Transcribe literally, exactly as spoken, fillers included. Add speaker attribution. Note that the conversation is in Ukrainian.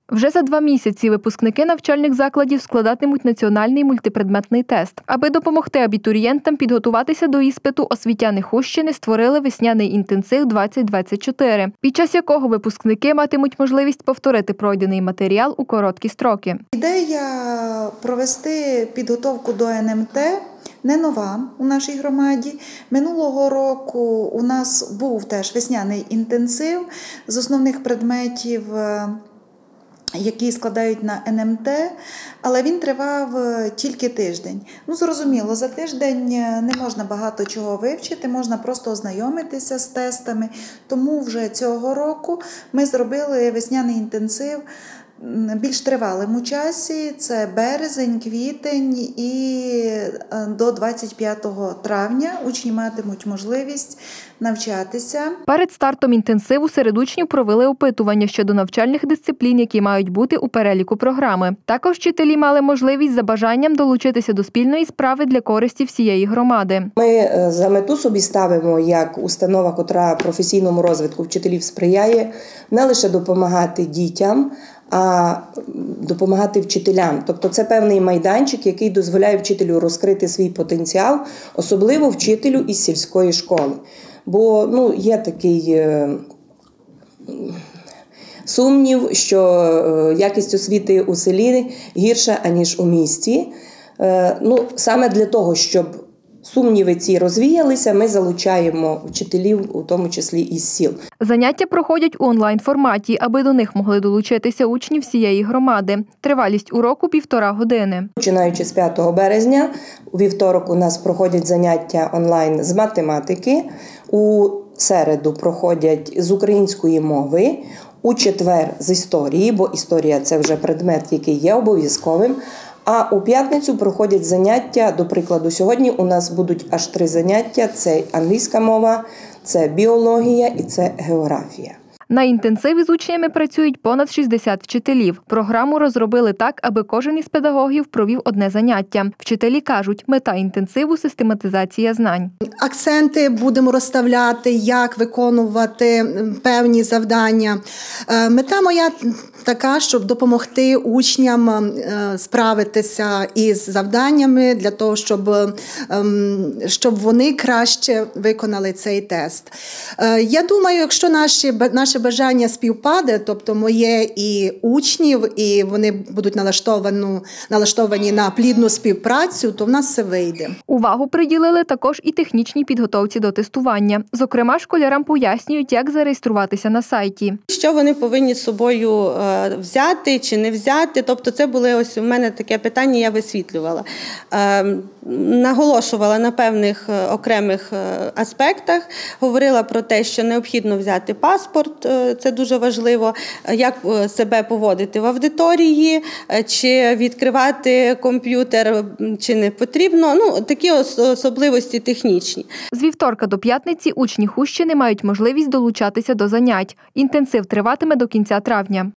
Speaker 1: Вже за два місяці випускники навчальних закладів складатимуть національний мультипредметний тест. Аби допомогти абітурієнтам підготуватися до іспиту, освітяни Хустщини створили весняний інтенсив двадцять двадцять чотири, під час якого випускники матимуть можливість повторити пройдений матеріал у короткі строки.
Speaker 2: Ідея провести підготовку до ен ем те не нова у нашій громаді. Минулого року у нас був теж весняний інтенсив з основних предметів, які складають на ен ем те, але він тривав тільки тиждень. Ну, зрозуміло, за тиждень не можна багато чого вивчити, можна просто ознайомитися з тестами. Тому вже цього року ми зробили весняний інтенсив більш тривалим у часі. Це березень, квітень і до двадцять п'ятого травня учні матимуть можливість навчатися.
Speaker 1: Перед стартом інтенсиву серед учнів провели опитування щодо навчальних дисциплін, які мають бути у переліку програми. Також вчителі мали можливість за бажанням долучитися до спільної справи для користі всієї громади.
Speaker 3: Ми за мету собі ставимо, як установа, котра професійному розвитку вчителів сприяє, не лише допомагати дітям, а допомагати вчителям. Тобто це певний майданчик, який дозволяє вчителю розкрити свій потенціал, особливо вчителю із сільської школи. Бо ну, є такий е, сумнів, що якість освіти у селі гірша, аніж у місті. Е, ну, саме для того, щоб сумніви ці розвіялися, ми залучаємо вчителів, у тому числі із сіл.
Speaker 1: Заняття проходять у онлайн-форматі, аби до них могли долучитися учні всієї громади. Тривалість уроку – півтора години.
Speaker 3: Починаючи з п'ятого березня, у вівторок у нас проходять заняття онлайн з математики, у середу проходять з української мови, у четвер з історії, бо історія – це вже предмет, який є обов'язковим. А у п'ятницю проходять заняття, до прикладу, сьогодні у нас будуть аж три заняття – це англійська мова, це біологія і це географія.
Speaker 1: На інтенсиві з учнями працюють понад шістдесят вчителів. Програму розробили так, аби кожен із педагогів провів одне заняття. Вчителі кажуть, мета інтенсиву – систематизація знань.
Speaker 4: Акценти будемо розставляти, як виконувати певні завдання. Мета моя така, щоб допомогти учням справитися із завданнями, для того, щоб, щоб вони краще виконали цей тест. Я думаю, якщо наші, наше бажання співпаде, тобто моє і учнів, і вони будуть налаштовані, налаштовані на плідну співпрацю, то в нас все вийде.
Speaker 1: Увагу приділили також і технічній підготовці до тестування. Зокрема, школярам пояснюють, як зареєструватися на сайті.
Speaker 5: Що вони повинні з собою взяти чи не взяти, тобто це були ось у мене таке питання, я висвітлювала. Наголошувала на певних окремих аспектах, говорила про те, що необхідно взяти паспорт, це дуже важливо, як себе поводити в аудиторії, чи відкривати комп'ютер, чи не потрібно, ну, такі особливості технічні.
Speaker 1: З вівторка до п'ятниці учні Хустщини мають можливість долучатися до занять. Інтенсив триватиме до кінця травня.